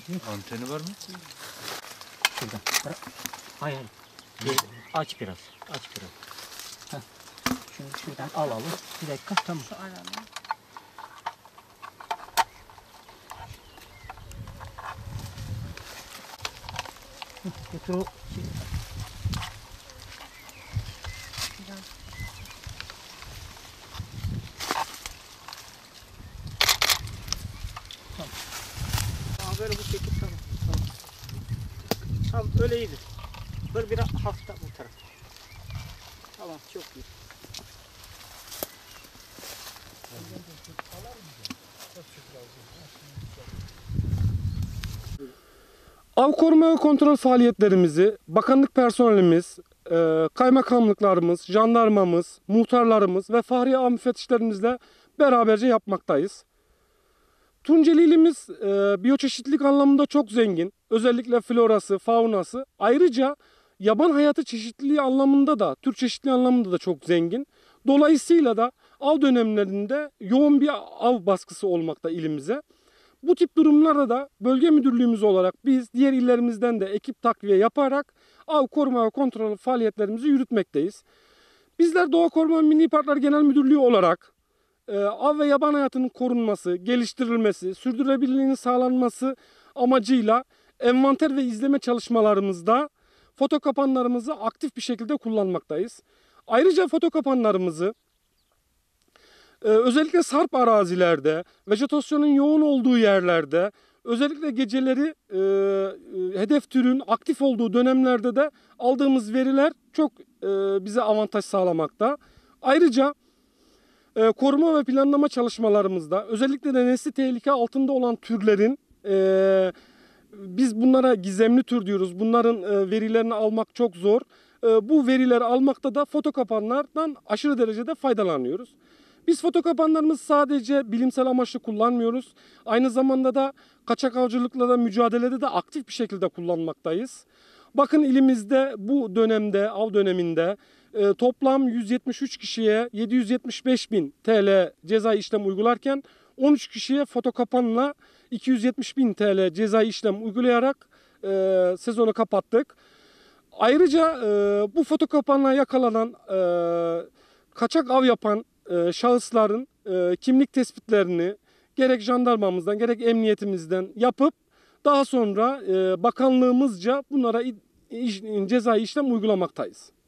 Anteni var mı? Şuradan. Hayır. Aç biraz. Aç biraz. Heh. Şunu şuradan alalım. Bir dakika. Tamam. Götür o şey. Tamam. Böyle bu şekilde tamam. Tamam öyle iyidir. Böyle bir hafta bu taraf. Tamam çok iyi. Av koruma ve kontrol faaliyetlerimizi bakanlık personelimiz, kaymakamlıklarımız, jandarmamız, muhtarlarımız ve fahriye av müfettişlerimizle beraberce yapmaktayız. Tunceli ilimiz biyoçeşitlilik anlamında çok zengin. Özellikle florası, faunası. Ayrıca yaban hayatı çeşitliliği anlamında da, tür çeşitliliği anlamında da çok zengin. Dolayısıyla da av dönemlerinde yoğun bir av baskısı olmakta ilimize. Bu tip durumlarda da bölge müdürlüğümüz olarak biz diğer illerimizden de ekip takviye yaparak av koruma ve kontrol faaliyetlerimizi yürütmekteyiz. Bizler Doğa Koruma ve Milli Parklar Genel Müdürlüğü olarak av ve yaban hayatının korunması, geliştirilmesi, sürdürülebilirliğinin sağlanması amacıyla envanter ve izleme çalışmalarımızda foto kapanlarımızı aktif bir şekilde kullanmaktayız. Ayrıca foto kapanlarımızı özellikle sarp arazilerde, vejetasyonun yoğun olduğu yerlerde, özellikle geceleri hedef türün aktif olduğu dönemlerde de aldığımız veriler çok bize avantaj sağlamakta. Ayrıca koruma ve planlama çalışmalarımızda özellikle de nesli tehlike altında olan türlerin biz bunlara gizemli tür diyoruz. Bunların verilerini almak çok zor. Bu verileri almakta da foto kapanlardan aşırı derecede faydalanıyoruz. Biz foto kapanlarımızı sadece bilimsel amaçlı kullanmıyoruz. Aynı zamanda da kaçak avcılıkla da mücadelede de aktif bir şekilde kullanmaktayız. Bakın ilimizde bu dönemde, av döneminde toplam 173 kişiye 775.000 TL ceza işlem uygularken 13 kişiye foto kapanla 270.000 TL ceza işlem uygulayarak sezonu kapattık. Ayrıca bu foto kapanla yakalanan kaçak av yapan şahısların kimlik tespitlerini gerek jandarmamızdan gerek emniyetimizden yapıp daha sonra bakanlığımızca bunlara cezai işlem uygulamaktayız.